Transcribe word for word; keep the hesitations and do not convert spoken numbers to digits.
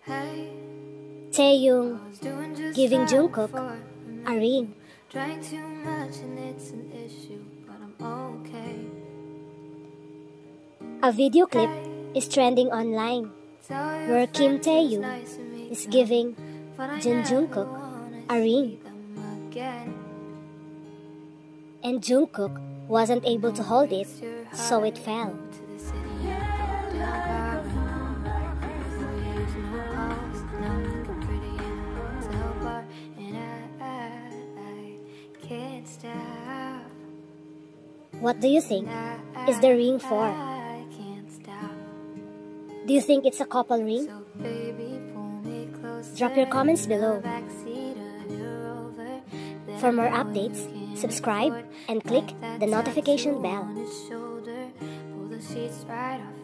Taehyung giving Jungkook a ring. Drank too much and it's an issue, but I'm okay. A video clip is trending online where Kim Taehyung is giving Jun Jungkook a ring. And Jungkook wasn't able to hold it, so it fell. What do you think is the ring for? Do you think it's a couple ring? Drop your comments below. For more updates, subscribe and click the notification bell.